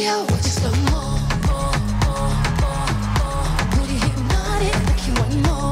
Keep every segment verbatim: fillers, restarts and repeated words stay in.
video, watch it slow mo. Booty hypnotic, like you want more.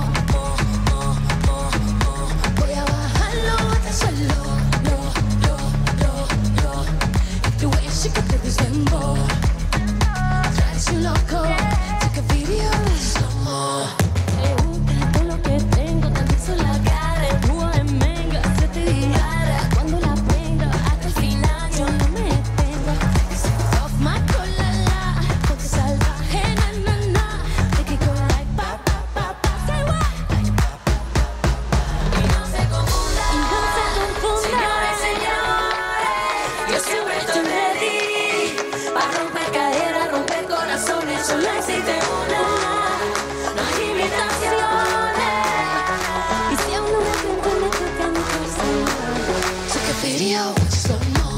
Voy a bajarlo hasta suelo, lo, lo, lo, lo. If the way she got to this dembow drives you loco. Take a video, slow mo. Me gusta todo lo que tengo, te beso en la cara, el jugo de mango, se te dispara cuando la prendo, hasta el final yo no me detengo. Off my colala, porque salvaje, na, na, na. Make it go like pa, pa, pa, pa, say what? Like pa, pa, pa, pa. Y no se confunda, y no se confunda. Señores, señores, yo siempre estoy ready para romper caderas, romper corazones. Solo existe una, no hay imitaciones. Y si aún no me siento, me toca mi corazón. Take a video, watch it slow mo.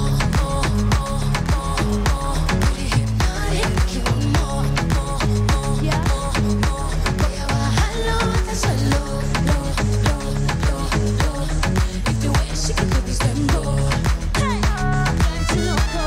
Booty hypnotic, like you want more. Voy a bajarlo hasta el suelo, lo, lo, lo, lo. If the way she can do this dembow, hey, drives you loco.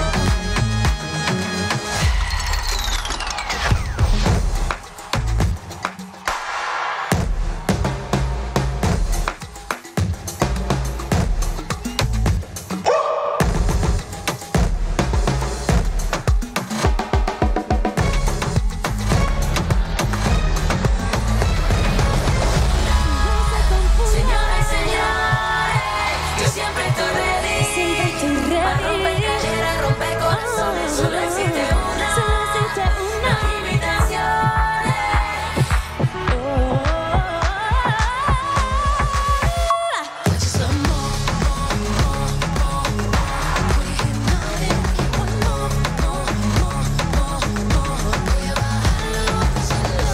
Señoras y señores, yo siempre estoy ready. Siempre estoy ready. Para romper caderas, romper corazones. Solo existe una. Solo existe una. No hay imitaciones. Watch it slow mo. Booty hypnotic, like you want more, more, more, more, more. Voy a bajarlo hasta el suelo.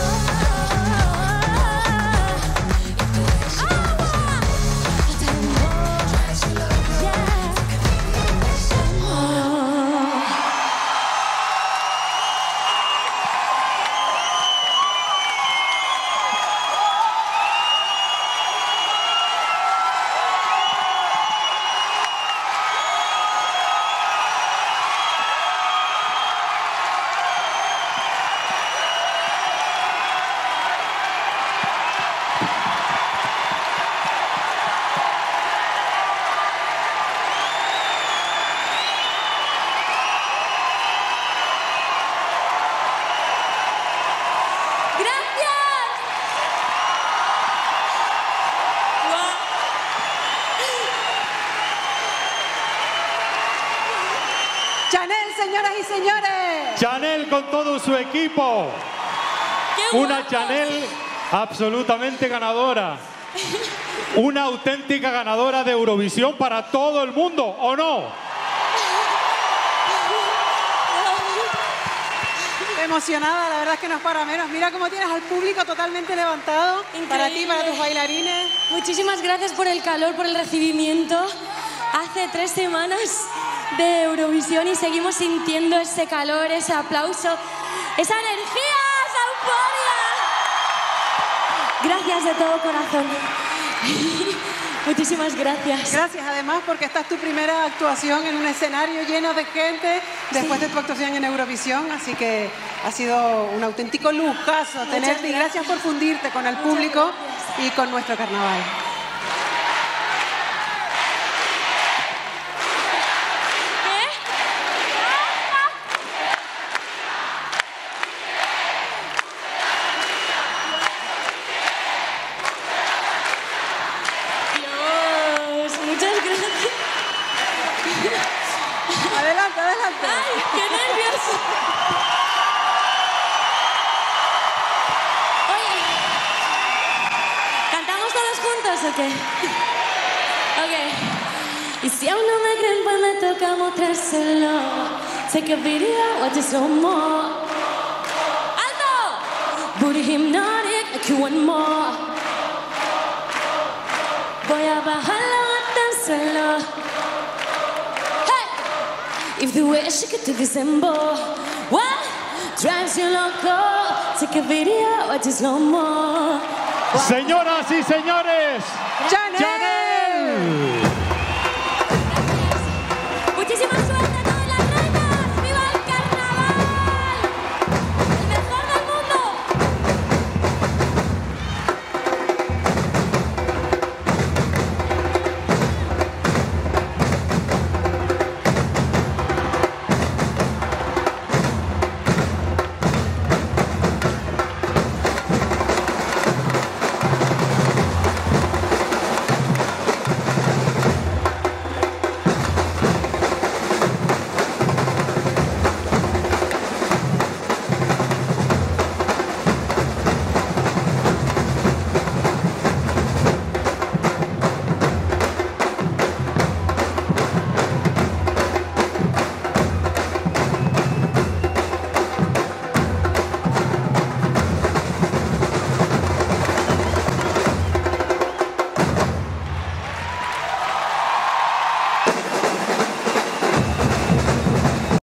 If the way she can do this dembow drives you loco. ¡Gracias! Chanel, señoras y señores. Chanel con todo su equipo. ¡Qué Una guapos! Chanel absolutamente ganadora. Una auténtica ganadora de Eurovisión para todo el mundo, ¿o no? Emocionada, la verdad es que no es para menos. Mira cómo tienes al público totalmente levantado. Para ti, para tus bailarines. Muchísimas gracias por el calor, por el recibimiento. Hace tres semanas de Eurovisión y seguimos sintiendo ese calor, ese aplauso, esa energía, esa euforia. Gracias de todo corazón. Muchísimas gracias. Gracias además porque esta es tu primera actuación en un escenario lleno de gente después Sí. de tu actuación en Eurovisión, así que ha sido un auténtico lujazo Muchas tenerte y gracias por fundirte con el Muchas público gracias. y con nuestro carnaval. Dios, muchas gracias. Adelante, adelante. ¡Ay, qué nervios! Oye, ¿cantamos todos juntos o qué? Ok. Y si aún no me creen, pues me toca mostrárselo. Take a video, watch it slow mo. ¡Alto! Booty hypnotic, like you want more. Voy a bajarlo hasta el suelo. Hey! If the way she could do this dembow, what drives you loco? Take a video, watch it slow mo. Señoras y señores, ¡Chanel! Chanel.